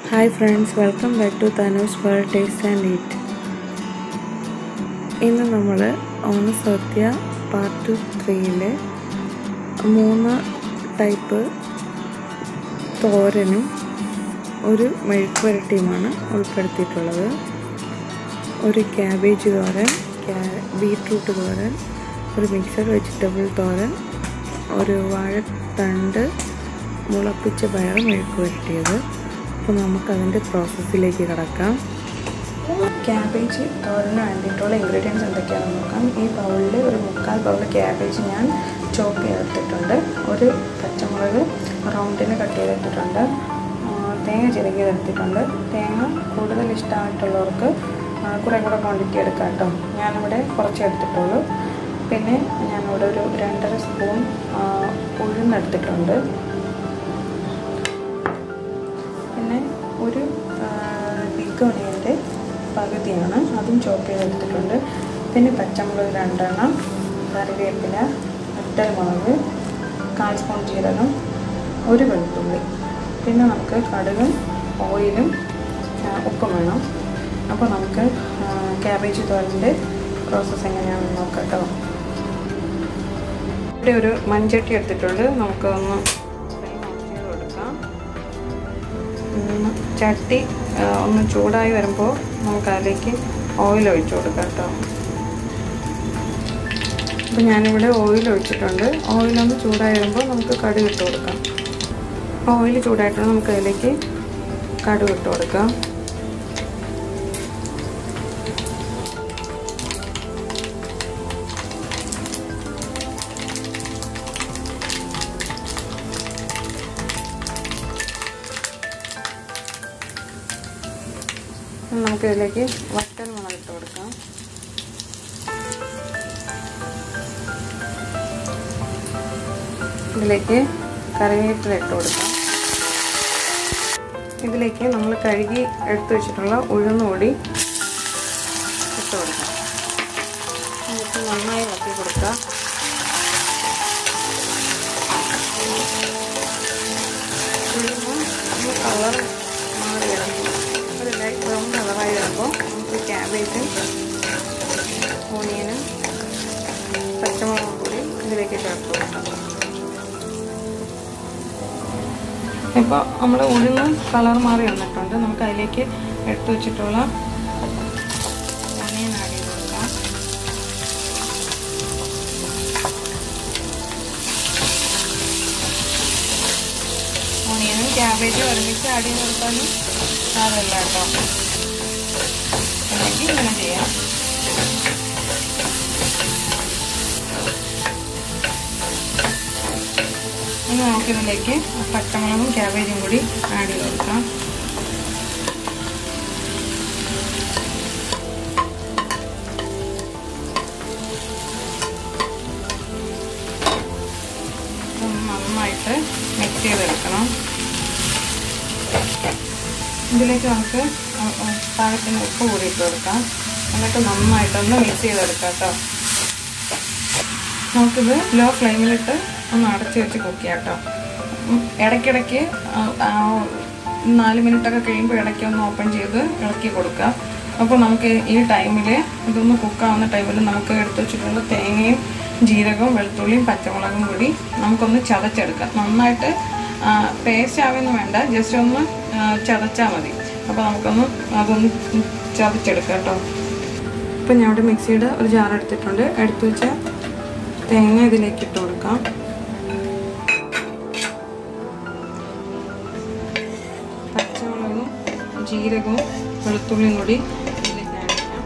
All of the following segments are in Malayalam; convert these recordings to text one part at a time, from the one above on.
Hi friends, welcome back to Tanu's World Taste and Eat. ഇന്ന് നമ്മൾ ഓണസദ്യ പാർട്ട് 3-ലെ 3 ടൈപ്പ് തോരനും ഒരു മെഴുക്ക് വരട്ടിയുമാണ് ഉൾപ്പെടുത്തിയിട്ടുള്ളത്. ഒരു ക്യാബേജ് തോരൻ, ബീട്രൂട്ട് തോരൻ, ഒരു മിക്സഡ് വെജിറ്റബിൾ തോരൻ, ഒരു വാഴത്തണ്ട് മുളപ്പിച്ച പയർ മെഴുക്ക് വരട്ടിയത്. അപ്പോൾ നമുക്കതിൻ്റെ പ്രോസസ്സിലേക്ക് കിടക്കാം. ക്യാബേജ് തോരന് വേണ്ടിയിട്ടുള്ള ഇൻഗ്രീഡിയൻസ് എന്തൊക്കെയാണെന്ന് നോക്കാം. ഈ ബൗളിൽ ഒരു 3/4 ബൗൾ ക്യാബേജ് ഞാൻ ചോപ്പ് ചെയ്തെടുത്തിട്ടുണ്ട്. ഒരു പച്ചമുളക് റൗണ്ടിന് കട്ട് ചെയ്തെടുത്തിട്ടുണ്ട്. തേങ്ങ ചിരകിയതെടുത്തിട്ടുണ്ട്. തേങ്ങ കൂടുതൽ ഇഷ്ടമായിട്ടുള്ളവർക്ക് കുറേ കൂടെ ക്വാണ്ടിറ്റി എടുക്കാം കേട്ടോ. ഞാനിവിടെ കുറച്ച് എടുത്തിട്ടുള്ളൂ. പിന്നെ ഞാനിവിടെ ഒരു 2.5 സ്പൂൺ ഉഴുന്നെടുത്തിട്ടുണ്ട്. പിന്നെ ഒരു ബിഗ് ഓണിയൻ്റെ പകുതിയാണ്, അതും ചോപ്പ് ചെയ്തെടുത്തിട്ടുണ്ട്. പിന്നെ പച്ചമുളക് 2 എണ്ണം, കറിവേപ്പില, വറ്റൽമുളക്, 1/4 സ്പൂൺ ജീരകം, ഒരു വെളുത്തുള്ളി. പിന്നെ നമുക്ക് കടുകും ഓയിലും ഉപ്പും വേണം. അപ്പോൾ നമുക്ക് ക്യാബേജ് തോരൻ്റെ പ്രോസസ്സ് എങ്ങനെയാണെന്ന് നോക്കാം കേട്ടോ. ഇവിടെ ഒരു മൺചട്ടി എടുത്തിട്ടുണ്ട്. നമുക്കൊന്ന് ഫ്ലെയിം ഓൺ ചെയ്ത് കൊടുക്കാം. ചട്ടി ഒന്ന് ചൂടായി വരുമ്പോൾ നമുക്ക് അതിലേക്ക് ഓയിൽ ഒഴിച്ചു കൊടുക്കാം കേട്ടോ. അപ്പോൾ ഞാനിവിടെ ഓയിൽ ഒഴിച്ചിട്ടുണ്ട്. ഓയിലൊന്ന് ചൂടായി വരുമ്പോൾ നമുക്ക് കടുക് ഇട്ട് കൊടുക്കാം. ഓയിൽ ചൂടായിട്ടുണ്ട്, നമുക്ക് അതിലേക്ക് കടുക് ഇട്ട് കൊടുക്കാം. നമുക്ക് ഇതിലേക്ക് വറ്റൽമുളക് ഇട്ട് കൊടുക്കാം. ഇതിലേക്ക് കറിവേപ്പില ഇട്ട് കൊടുക്കാം. ഇതിലേക്ക് നമ്മൾ കഴുകി എടുത്തു വെച്ചിട്ടുള്ള ഉഴുന്നുപൊടി ഇട്ട് കൊടുക്കാം. നമുക്ക് നന്നായി ഇളക്കി കൊടുക്കാം. ഉഴുന്ന് കളർ മാറി ഇറങ്ങി ഒരു ലൈറ്റ് ബ്രൗൺ കളറായി വരുമ്പോൾ നമുക്ക് ക്യാബേജും ഓണിയനും പച്ചമുളകും കൂടി ഇതിലേക്ക് ചേർത്ത് കൊടുക്കാം. ഇപ്പോൾ നമ്മൾ ഉഴുന്ന് കളർ മാറി വന്നിട്ടുണ്ട്. നമുക്ക് അതിലേക്ക് എടുത്തു വെച്ചിട്ടുള്ള ഓണിയൻ ആഡ് ചെയ്ത് കൊടുക്കാം. ഓണിയനും ക്യാബേജും ഒരുമിച്ച് ആഡ് ചെയ്ത് കൊടുത്താലും സാരമില്ല കേട്ടോ. അല്ലെങ്കിൽ ഇങ്ങനെ ചെയ്യാം. ഇനി നമുക്കിതിലേക്ക് പച്ചമുളകും ക്യാബേജും കൂടി ആഡ് ചെയ്ത് കൊടുക്കാം. നന്നായിട്ട് മിക്സ് ചെയ്തെടുക്കണം. ഇതിലേക്ക് നമുക്ക് പാകത്തിന് ഉപ്പ് കൂടി ഇട്ട് കൊടുക്കാം. എന്നിട്ട് നന്നായിട്ടൊന്ന് മിക്സ് ചെയ്തെടുക്കാം കേട്ടോ. നമുക്കിത് ലോ ഫ്ലെയിമിലിട്ട് ഒന്ന് അടച്ച് വെച്ച് കുക്ക് ചെയ്യാം കേട്ടോ. ഇടയ്ക്കിടയ്ക്ക് 4 മിനിറ്റൊക്കെ കഴിയുമ്പോൾ ഇടയ്ക്ക് ഒന്ന് ഓപ്പൺ ചെയ്ത് ഇളക്കി കൊടുക്കുക. അപ്പോൾ നമുക്ക് ഈ ടൈമിൽ ഇതൊന്ന് കുക്കാവുന്ന ടൈമിൽ നമുക്ക് എടുത്ത് വെച്ചിട്ടുള്ള തേങ്ങയും ജീരകവും വെളുത്തുള്ളിയും പച്ചമുളകും കൂടി നമുക്കൊന്ന് ചതച്ചെടുക്കാം. നന്നായിട്ട് പേസ്റ്റ് ആവുമെന്ന് വേണ്ട, ജസ്റ്റ് ഒന്ന് ചതച്ചാൽ മതി. അപ്പോൾ നമുക്കൊന്ന് അതൊന്ന് ചതച്ചെടുക്കാം കേട്ടോ. ഇപ്പം ഞാൻ ഇവിടെ മിക്സിയുടെ ഒരു ജാർ എടുത്തിട്ടുണ്ട്. എടുത്തു വെച്ച തേങ്ങ ഇതിലേക്ക് ഇട്ട് കൊടുക്കാം. പച്ചമുളകും ജീരകവും വെളുത്തുള്ളിയും കൂടി ഇതിലേക്ക് ആഡ് ചെയ്യാം.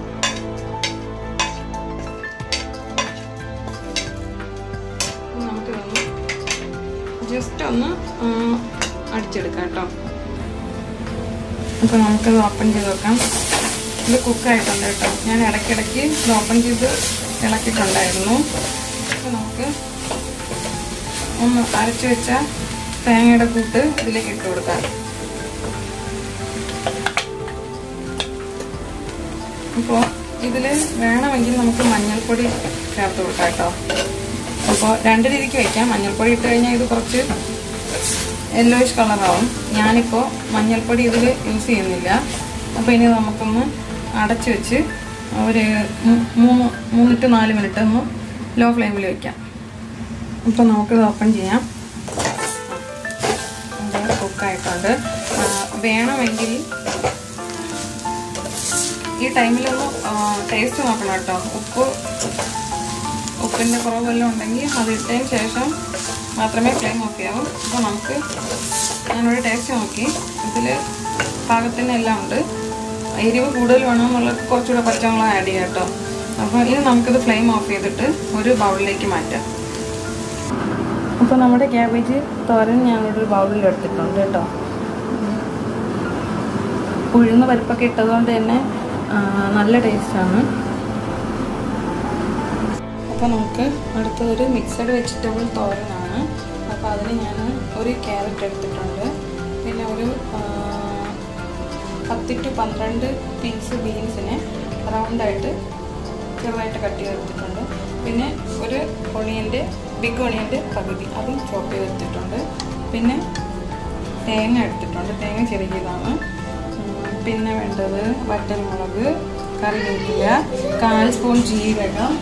നമുക്കിതൊന്ന് ജസ്റ്റ് ഒന്ന് അടിച്ചെടുക്കാം കേട്ടോ. അപ്പോൾ നമുക്കത് ഓപ്പൺ ചെയ്ത് വെക്കാം. ഇത് കുക്കായിട്ടുണ്ട് കേട്ടോ. ഞാൻ ഇടയ്ക്കിടയ്ക്ക് ഇത് ഓപ്പൺ ചെയ്ത് ഇളക്കിയിട്ടുണ്ടായിരുന്നു. അപ്പോൾ നമുക്ക് ഒന്ന് അരച്ച് വെച്ച തേങ്ങയുടെ കൂട്ട് ഇതിലേക്ക് ഇട്ട് കൊടുക്കാം. അപ്പോൾ ഇതിൽ വേണമെങ്കിൽ നമുക്ക് മഞ്ഞൾപ്പൊടി ചേർത്ത് കൊടുക്കാം കേട്ടോ. അപ്പോൾ 2 രീതിക്ക് വയ്ക്കാം. മഞ്ഞൾപ്പൊടി ഇട്ട് കഴിഞ്ഞാൽ ഇത് കുറച്ച് യെല്ലോയിഷ് കളറാവും. ഞാനിപ്പോൾ മഞ്ഞൾപ്പൊടി ഇതിൽ യൂസ് ചെയ്യുന്നില്ല. അപ്പോൾ ഇനി നമുക്കൊന്ന് അടച്ചു വെച്ച് ഒരു 3 to 4 മിനിറ്റ് ഒന്ന് ലോ ഫ്ലെയിമിൽ വയ്ക്കാം. അപ്പോൾ നമുക്കിത് ഓപ്പൺ ചെയ്യാം. ഇത് കുക്കായിട്ടുണ്ട്. വേണമെങ്കിൽ ഈ ടൈമിലൊന്ന് ടേസ്റ്റ് നോക്കണം കേട്ടോ. ഉപ്പിൻ്റെ കുറവ് വല്ലതും ഉണ്ടെങ്കിൽ അത് ഇട്ടതിന് ശേഷം മാത്രമേ ഫ്ലെയിം ഓഫ് ചെയ്യാവൂ. അപ്പോൾ നമുക്ക് ഞാനൊരു ടേസ്റ്റ് നോക്കി. ഇതിൽ പാകത്തിന് എല്ലാം ഉണ്ട്. എരിവ് കൂടുതൽ വേണമെന്നുള്ളത് കുറച്ചുകൂടെ പച്ചമുളക് ആഡ് ചെയ്യാം കേട്ടോ. അപ്പോൾ ഇനി നമുക്കിത് ഫ്ലെയിം ഓഫ് ചെയ്തിട്ട് ഒരു ബൗളിലേക്ക് മാറ്റാം. അപ്പോൾ നമ്മുടെ ക്യാബേജ് തോരൻ ഞാനൊരു ബൗളിൽ എടുത്തിട്ടുണ്ട് കേട്ടോ. ഉഴുന്ന പരിപ്പൊക്കെ ഇട്ടതുകൊണ്ട് തന്നെ നല്ല ടേസ്റ്റാണ്. അപ്പോൾ നമുക്ക് അടുത്തൊരു മിക്സഡ് വെജിറ്റബിൾ തോരനാണ്. അപ്പോൾ അതിന് ഞാൻ ഒരു ക്യാരറ്റ് എടുത്തിട്ടുണ്ട്. പിന്നെ ഒരു 10 to 12 പീസ് ബീൻസിനെ റൗണ്ടായിട്ട് ചെറുതായിട്ട് കട്ട് ചെയ്തെടുത്തിട്ടുണ്ട്. പിന്നെ ഒരു ബിഗ് ഓണിയൻ്റെ പകുതി അതും ചോപ്പ് ചെയ്തെടുത്തിട്ടുണ്ട്. പിന്നെ തേങ്ങ എടുത്തിട്ടുണ്ട്. തേങ്ങ ചെറുകിയതാണ്. പിന്നെ വേണ്ടത് വറ്റൽമുളക്, കറിവേപ്പില, 1/4 സ്പൂൺ ജീരകം,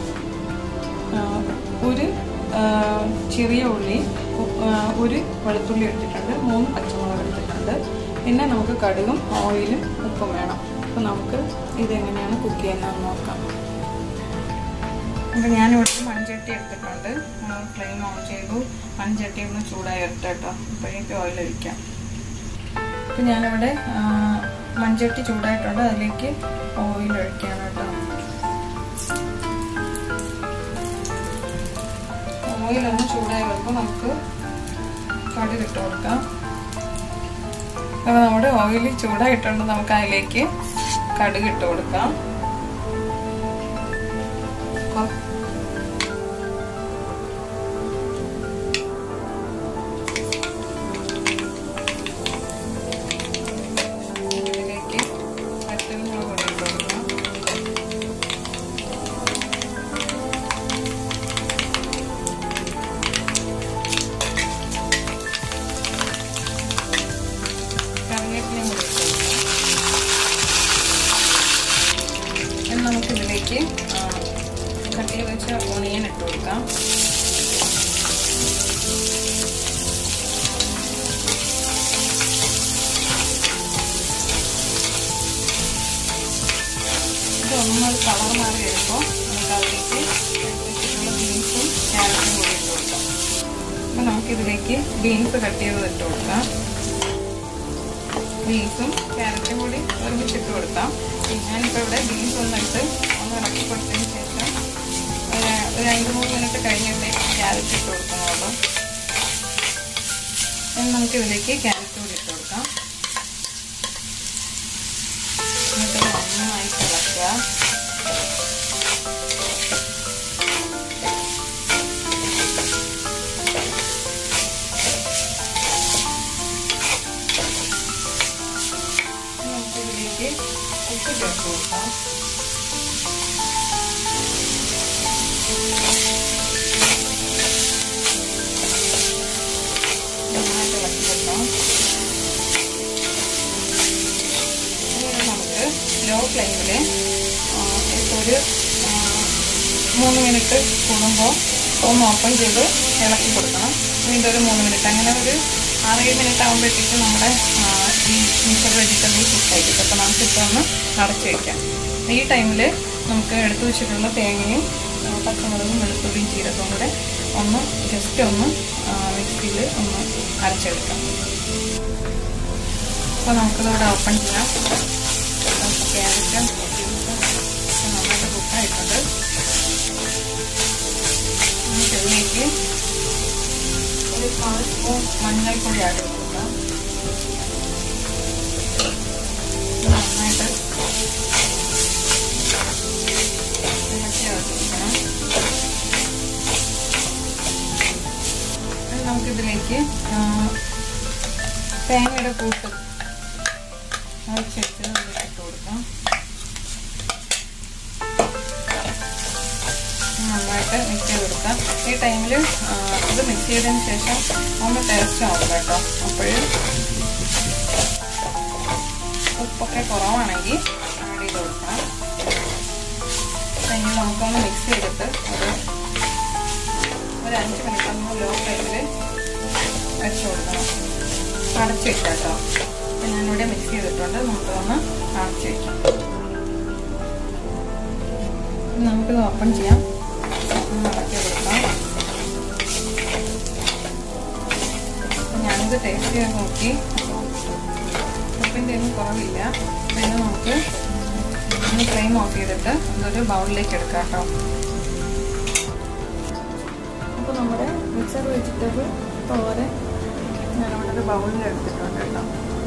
ഒരു ചെറിയ ഉള്ളി, ഒരു വെളുത്തുള്ളി എടുത്തിട്ടുണ്ട്, 3 പച്ചമുളക് എടുത്തിട്ടുണ്ട്. പിന്നെ നമുക്ക് കടുകും ഓയിലും ഉപ്പും വേണം. അപ്പോൾ നമുക്ക് ഇതെങ്ങനെയാണ് കുക്ക് ചെയ്യുന്നതെന്ന് നോക്കാം. അപ്പോൾ ഞാനിവിടെ മൺചട്ടി എടുത്തിട്ടുണ്ട്. ഫ്ലെയിം ഓൺ ചെയ്തു. മൺചട്ടി ഒന്ന് ചൂടായി വരട്ടെ കേട്ടോ. അപ്പോഴേക്ക് ഓയിൽ ഒഴിക്കാം. അപ്പോൾ ഞാനിവിടെ മൺചട്ടി ചൂടായിട്ടുണ്ട്. അതിലേക്ക് ഓയിൽ ഒഴിക്കുകയാണ് കേട്ടോ. ഓയിലൊന്ന് ചൂടായി വരുമ്പോൾ നമുക്ക് കടുക് ഇട്ട് കൊടുക്കാം. അപ്പോൾ നമ്മുടെ ഓയിൽ ചൂടായിട്ടുണ്ട്. നമുക്ക് അതിലേക്ക് കടുക് ഇട്ട് കൊടുക്കാം. ഇതിലേക്ക് വറ്റൽമുളക് പൊടി ഇട്ട് കൊടുക്കാം. കറിവേപ്പിലയും കൂടി ഇട്ട് കൊടുക്കാം. നമുക്കിതിലേക്ക് കട്ട് ചെയ്ത് വെച്ച ഓണിയൻ ഇട്ട് കൊടുക്കാം. ഇതൊന്ന് കളർ മാറി വരുമ്പോൾ നമുക്ക് അതിലേക്ക് വെച്ചിട്ടുള്ള ബീൻസും ക്യാരറ്റും കൂടി ഇട്ട് കൊടുക്കാം. അപ്പോൾ നമുക്കിതിലേക്ക് ബീൻസ് കട്ട് ചെയ്ത് ഇട്ട് കൊടുക്കാം. ബീൻസും ക്യാരറ്റും കൂടി ഒരുമിച്ചിട്ട് കൊടുക്കാം. ഞാനിപ്പോൾ ഇവിടെ ബീൻസ് ഒന്നിട്ട് ഒന്ന് ഇളക്കി കൊടുത്തതിന് ശേഷം ഒരു 2-3 മിനിറ്റ് കഴിഞ്ഞിട്ട് ക്യാരറ്റ് ഇട്ട് കൊടുക്കുന്നുള്ളൂ. നമുക്കിതിലേക്ക് ക്യാരറ്റ് കൂടി ഇട്ട് കൊടുക്കാം. എന്നിട്ട് നന്നായിട്ട് ഇളക്കുക. നമുക്കിതിലേക്ക് ഉപ്പ് ചേർത്ത് കൊടുക്കാം. നന്നായിട്ട് ഇളക്കി കൊടുക്കാം. ഇനി നമുക്ക് ലോ ഫ്ലെയിമിൽ ഒരു 3 മിനിറ്റ് കൂടുമ്പോൾ ഒന്ന് ഓപ്പൺ ചെയ്ത് ഇളക്കി കൊടുക്കണം. വീണ്ടും ഒരു 3 മിനിറ്റ്, അങ്ങനെ ഒരു 6-7 മിനിറ്റ് ആകുമ്പോഴത്തേക്കും നമ്മുടെ ഈ മിക്സഡ് വെജിറ്റബിൾ കുക്കായി കിട്ടും. അപ്പോൾ നമുക്കിപ്പോൾ ഒന്ന് അടച്ചു വയ്ക്കാം. ഈ ടൈമിൽ നമുക്ക് എടുത്തു വെച്ചിട്ടുള്ള തേങ്ങയും പച്ചമുളകും വെളുത്തുള്ളിയും ജീരകവും കൂടെ ഒന്ന് ജസ്റ്റ് ഒന്ന് മിക്സിയിൽ ഒന്ന് അരച്ചെടുക്കാം. അപ്പോൾ നമുക്കിതവിടെ ഓപ്പൺ ചെയ്യാം. ക്യാരറ്റും നന്നായിട്ട് കുക്കായിട്ടുണ്ട്. നമുക്കിതിലേക്ക് ഒരു 1/4 സ്പൂൺ മഞ്ഞൾപ്പൊടി ആഡ് ചെയ്ത് കൊടുക്കാം. നന്നായിട്ട് ഇളക്കി വെച്ചിരിക്കണം. നമുക്കിതിലേക്ക് തേങ്ങയുടെ കൂട്ട് അരച്ചിട്ട് ഇട്ട് കൊടുക്കാം. നന്നായിട്ട് നന്നായിട്ട് മിക്സ് ചെയ്ത് കൊടുക്കാം. ഈ ടൈമിൽ ഇത് മിക്സ് ചെയ്തതിന് ശേഷം ഒന്ന് ടേസ്റ്റ് ആവും കേട്ടോ. അപ്പോൾ ഉപ്പൊക്കെ കുറവാണെങ്കിൽ ആഡ് ചെയ്ത് കൊടുക്കണം. ഇനി നമുക്കൊന്ന് മിക്സ് ചെയ്തിട്ട് ഒരു 5 മിനിറ്റ് ഒന്ന് ലോ ഫ്ലെയിമിൽ വെച്ച് കൊടുക്കണം. അടച്ച് വെക്കാം കേട്ടോ. അപ്പം ഞാനിവിടെ മിക്സ് ചെയ്തിട്ടുണ്ട്. നമുക്കൊന്ന് അടച്ച് വയ്ക്കാം. നമുക്കിത് ഓപ്പൺ ചെയ്യാം. ഒന്ന് അടക്കി കൊടുക്കാം. ഞാനിത് ടേസ്റ്റ് ചെയ്ത് നോക്കി. ഉപ്പിൻ്റെ ഒന്നും കുറവില്ല. പിന്നെ നമുക്ക് ഒന്ന് ഫ്ലെയിം ഓഫ് ചെയ്തിട്ട് ഇതൊരു ബൗളിലേക്ക് എടുക്കാം കേട്ടോ. അപ്പോൾ നമ്മുടെ മിക്സഡ് വെജിറ്റബിൾ തോരൻ ഞാനിവിടെ ഒരു ബൗളിൽ എടുത്തിട്ടുണ്ട് കേട്ടോ.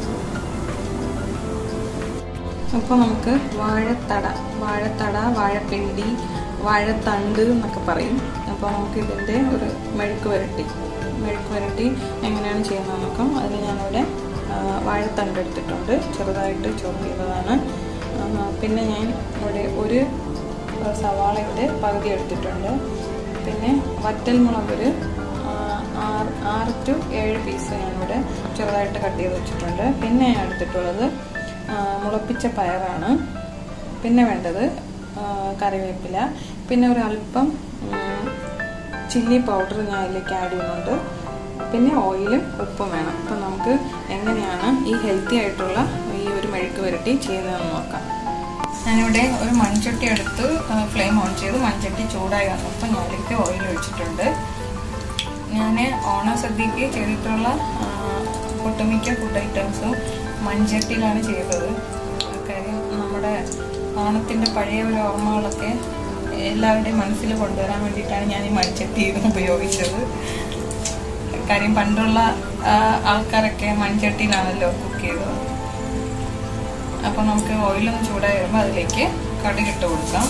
അപ്പോൾ നമുക്ക് വാഴത്തട, വാഴപ്പിണ്ടി, വാഴത്തണ്ട് എന്നൊക്കെ പറയും. അപ്പോൾ നമുക്ക് ഇതിൻ്റെ ഒരു മെഴുക്ക് വരട്ടി എങ്ങനെയാണ് ചെയ്യുന്നത് നോക്കാം. അതിന് ഞാനിവിടെ വാഴത്തണ്ട് എടുത്തിട്ടുണ്ട്. ചെറുതായിട്ട് ചോപ്പ് ചെയ്തതാണ്. പിന്നെ ഞാൻ ഇവിടെ ഒരു സവാളയുടെ പകുതി എടുത്തിട്ടുണ്ട്. പിന്നെ വറ്റൽമുളക് ഒരു 6 to 7 പീസ് ഞാനിവിടെ ചെറുതായിട്ട് കട്ട് ചെയ്ത് വെച്ചിട്ടുണ്ട്. പിന്നെ ഞാൻ എടുത്തിട്ടുള്ളത് മുളപ്പിച്ച പയറാണ്. പിന്നെ വേണ്ടത് കറിവേപ്പില. പിന്നെ ഒരു അല്പം ചില്ലി പൗഡർ ഞാൻ അതിലേക്ക് ആഡ് ചെയ്യുന്നുണ്ട്. പിന്നെ ഓയിലും ഉപ്പും വേണം. അപ്പം നമുക്ക് എങ്ങനെയാണ് ഈ ഹെൽത്തി ആയിട്ടുള്ള ഈ ഒരു മെഴുക്ക് വരട്ടി ചെയ്യുന്നതെന്ന് നോക്കാം. ഞാനിവിടെ ഒരു മൺചട്ടി എടുത്ത് ഫ്ലെയിം ഓൺ ചെയ്ത് മൺചട്ടി ചൂടായി വന്നപ്പോൾ ഞാനിലേക്ക് ഓയിൽ ഒഴിച്ചിട്ടുണ്ട്. ഞാൻ ഓണസദ്യക്ക് ചെയ്തിട്ടുള്ള ഒട്ടുമിക്ക ഫുഡ് ഐറ്റംസും മൺചട്ടിയിലാണ് ചെയ്തത്. കാര്യം നമ്മുടെ ഓണത്തിൻ്റെ പഴയ ഒരു ഓർമ്മകളൊക്കെ എല്ലാവരുടെയും മനസ്സിൽ കൊണ്ടുവരാൻ വേണ്ടിയിട്ടാണ് ഞാൻ ഈ മൺചട്ടി ഉപയോഗിച്ചത്. കാര്യം പണ്ടുള്ള ആൾക്കാരൊക്കെ മൺചട്ടിയിലാണല്ലോ കുക്ക് ചെയ്തത്. അപ്പോൾ നമുക്ക് ഓയിലൊന്ന് ചൂടായി വരുമ്പോൾ അതിലേക്ക് കടുകിട്ട് കൊടുക്കാം.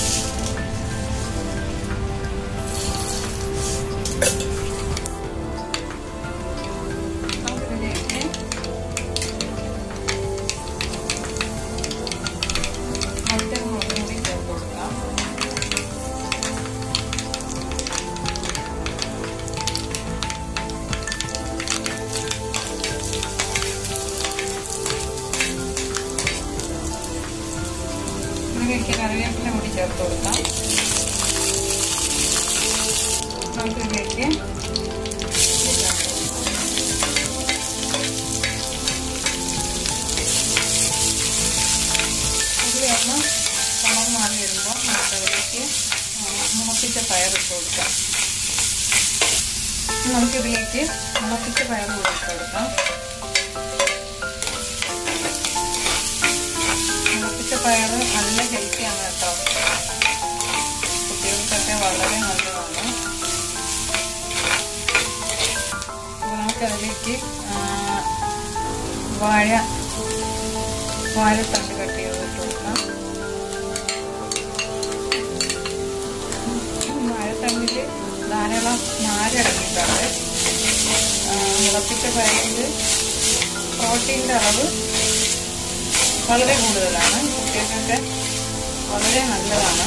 നമുക്കിതിലേക്ക് വറ്റൽമുളക് കൂടി ചേർത്ത് കൊടുക്കാം. കറിവേപ്പില കൂടി ചേർത്ത് കൊടുക്കാം. നമുക്കിതിലേക്ക് ഇതിലൊന്ന് കളർ മാറി വരുമ്പോൾ നമുക്കതിലേക്ക് മുളപ്പിച്ച പയർ ഇട്ട് കൊടുക്കാം. നമുക്കിതിലേക്ക് മുളപ്പിച്ച പയർ കൂടി ഇട്ട് കൊടുക്കാം. പയർ നല്ല ഹെൽത്തിയാണ് കേട്ടോ. കുട്ടികൾക്കൊക്കെ വളരെ നല്ലതാണ്. അപ്പോൾ നമുക്കതിലേക്ക് വാഴത്തണ്ട് കട്ട് ചെയ്ത് കൊടുക്കാം. വാഴത്തണ്ടിൽ ധാരാളം നാരടങ്ങിയിട്ടുണ്ട്. മുളപ്പിച്ച പയറിൽ പ്രോട്ടീൻ്റെ അളവ് വളരെ കൂടുതലാണ്. കുട്ടികൾക്കൊക്കെ വളരെ നല്ലതാണ്.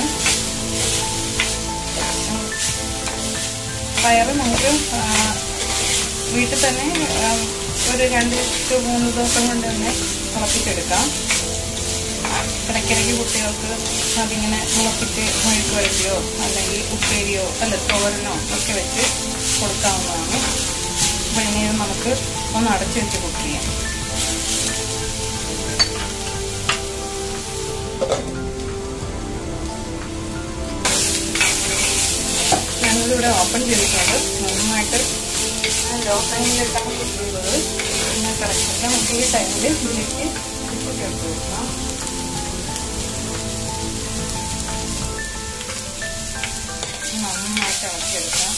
പയറ് നമുക്ക് വീട്ടിൽ തന്നെ ഒരു 2 to 3 ദിവസം കൊണ്ട് തന്നെ മുളപ്പിച്ചെടുക്കാം. ഇടയ്ക്കിടയ്ക്ക് കുട്ടികൾക്ക് അതിങ്ങനെ മുളപ്പിച്ച് മെഴുക്ക് വരട്ടിയോ അല്ലെങ്കിൽ ഉപ്പേരിയോ തോരനോ ഒക്കെ വെച്ച് കൊടുക്കാവുന്നതാണ്. അപ്പോൾ ഇനി നമുക്ക് ഒന്ന് അടച്ചു വെച്ച് കുക്ക് ചെയ്യാം. ഞാനിവിടെ ഓപ്പൺ ചെയ്തിട്ടുണ്ട്. നന്നായിട്ട് ലോ ഫ്ലെയിമിലിട്ടാണ് കുക്ക് ചെയ്തത്. പിന്നെ കറക്റ്റ് നമുക്ക് ഈ ടൈമിൽ ഇതിലേക്ക് ഉപ്പ് ചേർത്ത് കൊടുക്കാം. നന്നായിട്ട് ഇളക്കിയെടുക്കാം.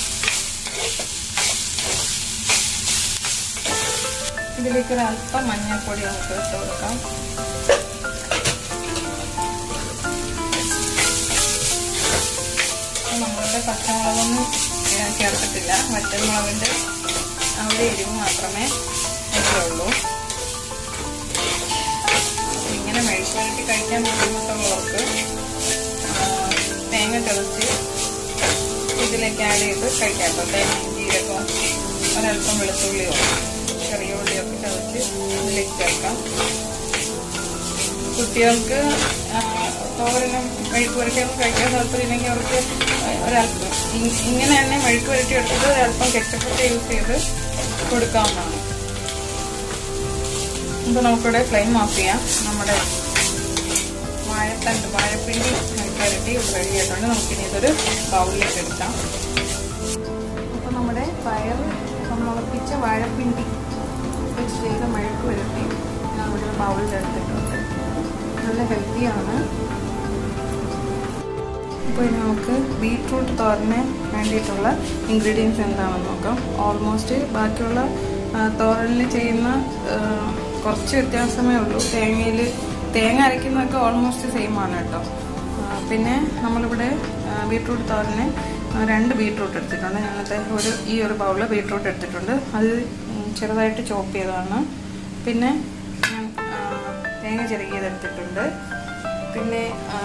ഇതിലേക്ക് ഒരു അല്പം മഞ്ഞൾപ്പൊടി നമുക്ക് ഇട്ട് കൊടുക്കാം. നമ്മളുടെ പച്ചമുളകൊന്നും ചേർത്തിട്ടില്ല. വറ്റൽമുളകിൻ്റെ ആ ഒരു എരിവ് മാത്രമേ ഉള്ളൂ. ഇങ്ങനെ മെഴുക്ക് വരട്ടി കഴിക്കാൻ ബുദ്ധിമുട്ടുള്ളവർക്ക് തേങ്ങ ചതച്ച് ഇതിലേക്ക് ആഡ് ചെയ്ത് കഴിക്കാം കേട്ടോ. തേങ്ങയും ജീരകവും ഒരൽപ്പം വെളുത്തുള്ളിയോ ചെറിയ ഉള്ളിയൊക്കെ ചതച്ച് ഇതിലേക്ക് ചേർക്കാം. കുട്ടികൾക്ക് തോരനും മെഴുക്ക് പുരട്ടിയൊക്കെ കഴിക്കാൻ താല്പര്യമില്ലെങ്കിൽ അവർക്ക് ഒരൽപ്പം ഇങ്ങനെ തന്നെ മെഴുക്ക് പുരട്ടി എടുത്തിട്ട് ഒരൽപ്പം കെച്ചപ്പൊക്കെ യൂസ് ചെയ്ത് കൊടുക്കാവുന്നതാണ്. ഇപ്പൊ നമുക്കിവിടെ ഫ്ലെയിം ഓഫ് ചെയ്യാം. നമ്മുടെ വാഴപ്പിണ്ടി മെഴുക്ക് പുരട്ടി റെഡി ആയിട്ടുണ്ട്. നമുക്കിനി ഇതൊരു ബൗളിലേക്ക് എടുക്കാം. അപ്പൊ നമ്മുടെ മുളപ്പിച്ച വാഴപ്പിണ്ടി വെച്ച് ചെയ്ത മെഴുക്ക് പുരട്ടി ഞാൻ ഇവിടെ ബൗളിൽ എടുത്തിട്ടുണ്ട്. നല്ല ഹെൽത്തിയാണ്. ഇപ്പോൾ ഇനി നമുക്ക് ബീട്രൂട്ട് തോരന് വേണ്ടിയിട്ടുള്ള ഇൻഗ്രീഡിയൻസ് എന്താണെന്ന് നോക്കാം. ഓൾമോസ്റ്റ് ബാക്കിയുള്ള തോരനിൽ ചെയ്യുന്ന കുറച്ച് വ്യത്യാസമേ ഉള്ളൂ. തേങ്ങ അരയ്ക്കുന്നതൊക്കെ ഓൾമോസ്റ്റ് സെയിം ആണ് കേട്ടോ. പിന്നെ നമ്മളിവിടെ ബീട്രൂട്ട് തോരന് 2 ബീട്രൂട്ട് എടുത്തിട്ടുണ്ട്. ഞങ്ങളുടെ ഈ ഒരു ബൗളിൽ ബീട്രൂട്ട് എടുത്തിട്ടുണ്ട്. അത് ചെറുതായിട്ട് ചോപ്പ് ചെയ്തതാണ്. പിന്നെ ഞാൻ തേങ്ങ ചിരകിയതെടുത്തിട്ടുണ്ട്. പിന്നെ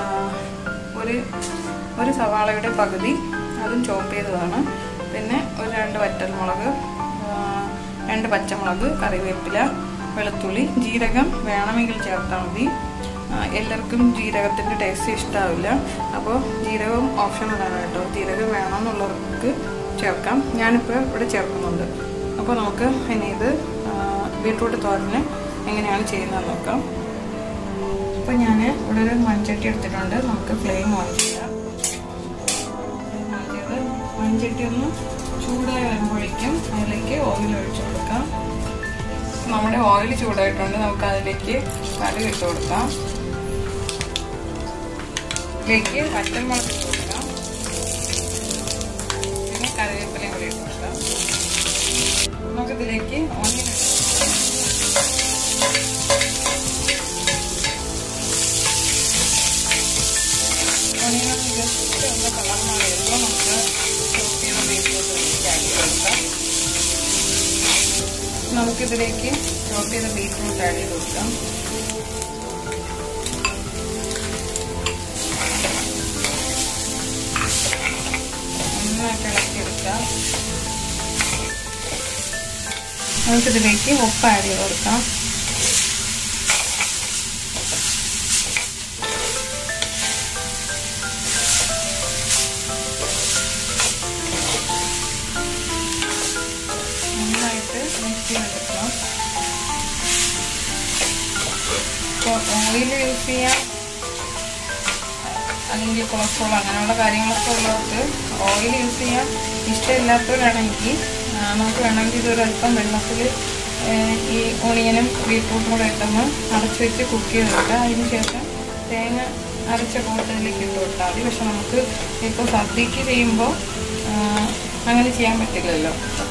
ഒരു സവാളയുടെ പകുതി അതും ചോപ്പ് ചെയ്തതാണ്. പിന്നെ 2 വറ്റൽമുളക്, 2 പച്ചമുളക്, കറിവേപ്പില, വെളുത്തുള്ളി, ജീരകം വേണമെങ്കിൽ ചേർത്താൽ മതി. എല്ലാവർക്കും ജീരകത്തിൻ്റെ ടേസ്റ്റ് ഇഷ്ടാവില്ല. അപ്പോൾ ജീരകം ഓപ്ഷണലാണ് കേട്ടോ. ജീരകം വേണമെന്നുള്ളവർക്ക് ചേർക്കാം. ഞാനിപ്പോൾ ഇവിടെ ചേർക്കുന്നുണ്ട്. അപ്പോൾ നമുക്ക് ഇനി ഇത് ബീട്രൂട്ട് തോരന് എങ്ങനെയാണ് ചെയ്യുന്നതെന്ന് നോക്കാം. അപ്പോൾ ഞാൻ ഇവിടെ ഒരു മൺചട്ടി എടുത്തിട്ടുണ്ട്. നമുക്ക് ഫ്ലെയിം ഓൺ ചെയ്യാം. മൺചട്ടി ഒന്ന് ചൂടായി വരുമ്പോഴേക്കും അതിലേക്ക് ഓയിൽ ഒഴിച്ചു കൊടുക്കാം. നമ്മുടെ ഓയിൽ ചൂടായിട്ടുണ്ട്. നമുക്ക് അതിലേക്ക് കടുക് ഇട്ട് കൊടുക്കാം. ഇതിലേക്ക് പച്ചമുളക് ഇട്ട് കൊടുക്കാം. പിന്നെ കറിവേപ്പിലയും കൂടി ഇട്ട് കൊടുക്കാം. നമുക്കിതിലേക്ക് ഓണിയൻ ഇട്ട് കൊടുക്കാം. ഓണിയൻ ജസ്റ്റ് ഒന്ന് കളർന്ന് വരുമ്പോൾ നമുക്ക് ബീട്രൂട്ട് ആഡ് ചെയ്ത് കൊടുക്കാം. നമുക്കിതിലേക്ക് ചോപ്പ് ചെയ്ത ബീട്രൂട്ട് ആഡ് ചെയ്ത് കൊടുക്കാം. നന്നായിട്ട് ഇളക്കിയെടുക്കാം. നമുക്കിതിലേക്ക് ഉപ്പ് ആഡ് ചെയ്ത് കൊടുക്കാം. നന്നായിട്ട് മിക്സ് ചെയ്തെടുക്കാം. ഇപ്പോൾ ഓയിൽ യൂസ് ചെയ്യാം അല്ലെങ്കിൽ കൊളസ്ട്രോൾ അങ്ങനെയുള്ള കാര്യങ്ങളൊക്കെ ഉള്ളവർക്ക് ഓയിൽ യൂസ് ചെയ്യാൻ ഇഷ്ടമില്ലാത്തവരാണെങ്കിൽ നമുക്ക് വേണമെങ്കിൽ ഇതൊരൽപ്പം വെള്ളത്തിൽ ഈ ഓണിയനും ബീട്രൂട്ടും കൂടെ ഇട്ടൊന്ന് അടച്ചു വെച്ച് കുക്ക് ചെയ്തെടുക്കാം. അതിന് ശേഷം തേങ്ങ അരച്ച കൂട്ടത്തിലേക്ക് ഇട്ട് കൊടുത്താൽ മതി. പക്ഷെ നമുക്ക് ഇപ്പോൾ സദ്യക്ക് ചെയ്യുമ്പോൾ അങ്ങനെ ചെയ്യാൻ പറ്റില്ലല്ലോ.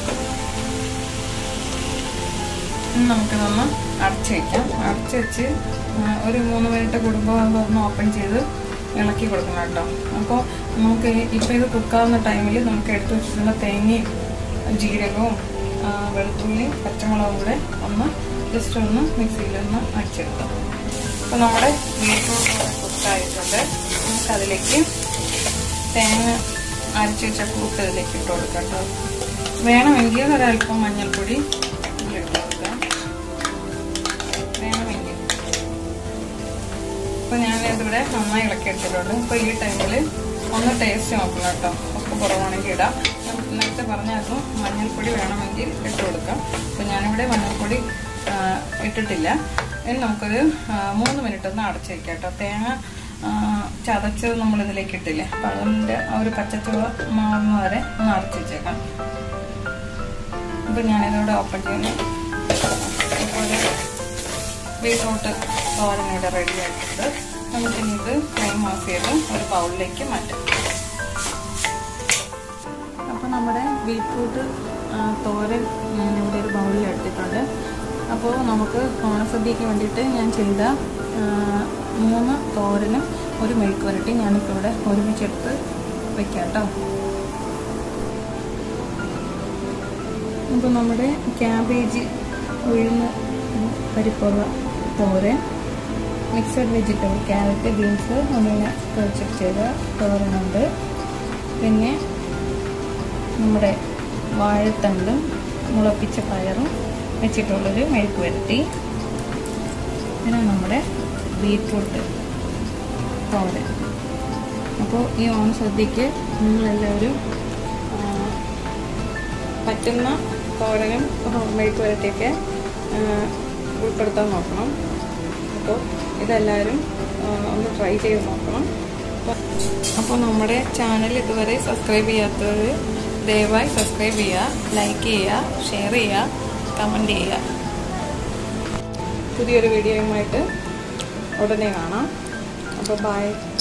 നമുക്കിതൊന്ന് അടച്ചു വയ്ക്കാം. അടച്ചു വെച്ച് ഒരു 3 മിനിറ്റ് കൂടുമ്പോൾ അതൊന്ന് ഓപ്പൺ ചെയ്ത് ഇളക്കി കൊടുക്കണം കേട്ടോ. അപ്പോൾ നമുക്ക് ഇപ്പോൾ ഇത് കുക്കാവുന്ന ടൈമിൽ നമുക്ക് എടുത്തു വെച്ചിട്ടുള്ള തേങ്ങയും ജീരകവും വെളുത്തുള്ളിയും പച്ചമുളകും കൂടെ ഒന്ന് ജസ്റ്റ് ഒന്ന് മിക്സിയിലൊന്ന് അടിച്ചെടുക്കാം. അപ്പോൾ നമ്മുടെ ബീട്രൂട്ട് കുക്കായിട്ടുണ്ട്. നമുക്കതിലേക്ക് തേങ്ങ അരച്ച് വെച്ച കൂട്ട് ഇതിലേക്ക് ഇട്ട് കൊടുക്കാം കേട്ടോ. വേണമെങ്കിൽ ഒരൽപ്പം മഞ്ഞൾപ്പൊടി ഇട്ട് കൊടുക്കാം. വേണമെങ്കിൽ. അപ്പോൾ ഞാനിതിവിടെ നന്നായി ഇളക്കി എടുത്തിട്ടുണ്ട്. ഇപ്പോൾ ഈ ടൈമിൽ ഒന്ന് ടേസ്റ്റ് നോക്കണം കേട്ടോ. ഉപ്പ് കുറവാണെങ്കിൽ ഇടാം. നേരത്തെ പറഞ്ഞായിരുന്നു മഞ്ഞൾപ്പൊടി വേണമെങ്കിൽ ഇട്ട് കൊടുക്കാം. അപ്പോൾ ഞാനിവിടെ മഞ്ഞൾപ്പൊടി ഇട്ടിട്ടില്ല. ഇനി നമുക്കൊരു 3 മിനിറ്റ് ഒന്ന് അടച്ചു വയ്ക്കാം കേട്ടോ. തേങ്ങ ചതച്ചത് നമ്മളിതിലേക്ക് ഇട്ടില്ലേ, അപ്പോൾ അതിൻ്റെ ആ ഒരു പച്ചച്ചുവ മാറുന്ന വരെ ഒന്ന് അടച്ചു വെച്ചേക്കാം. അപ്പോൾ ഞാനിതോടെ ഓപ്പൺ ചെയ്യുന്നു. ഇപ്പോൾ ബീട്രൂട്ട് തോരൻ ഇവിടെ റെഡി ആയിട്ടുണ്ട്. നമുക്കിനി ഇത് ഫ്ലെയിം ഓഫ് ചെയ്ത് ഒരു ബൗളിലേക്ക് മാറ്റാം. അപ്പോൾ നമ്മുടെ ബീട്രൂട്ട് തോരൻ ഞാനിവിടെ ഒരു ബൗളിൽ എടുത്തിട്ടുണ്ട്. അപ്പോൾ നമുക്ക് ഓണസദ്യക്ക് വേണ്ടിയിട്ട് ഞാൻ ചെയ്ത 3 തോരനും 1 മെഴുക്ക് പുരട്ടി ഞാനിപ്പോൾ ഇവിടെ ഒരുമിച്ചെടുത്ത് വയ്ക്കാം കേട്ടോ. അപ്പോൾ നമ്മുടെ ക്യാബേജ് ഉഴുന്ന് പരിപ്പുള്ള തോരൻ, മിക്സഡ് വെജിറ്റബിൾ ക്യാരറ്റ് ബീൻസ് അങ്ങനെ കുറച്ച് ചെയ്ത തോരനുണ്ട്. പിന്നെ നമ്മുടെ വാഴത്തണ്ടും മുളപ്പിച്ച പയറും വെച്ചിട്ടുള്ളൊരു മെഴുക്ക് പുരട്ടി. പിന്നെ നമ്മുടെ ബീറ്റ്റൂട്ട് തോരൻ. അപ്പോൾ ഈ ഓണസദ്യക്ക് നിങ്ങളെല്ലാവരും പറ്റുന്ന തോരനും മെഴുക്ക് പുരട്ടിയൊക്കെ ഉൾപ്പെടുത്താൻ നോക്കണം. അപ്പോൾ ഇതെല്ലാവരും ഒന്ന് ട്രൈ ചെയ്ത് നോക്കണം. അപ്പോൾ നമ്മുടെ ചാനൽ ഇതുവരെ സബ്സ്ക്രൈബ് ചെയ്യാത്തവർ ദയവായി സബ്സ്ക്രൈബ് ചെയ്യുക, ലൈക്ക് ചെയ്യുക, ഷെയർ ചെയ്യുക, കമൻറ്റ് ചെയ്യുക. പുതിയൊരു വീഡിയോയുമായിട്ട് ഉടനെ കാണാം. അപ്പോൾ ബൈ.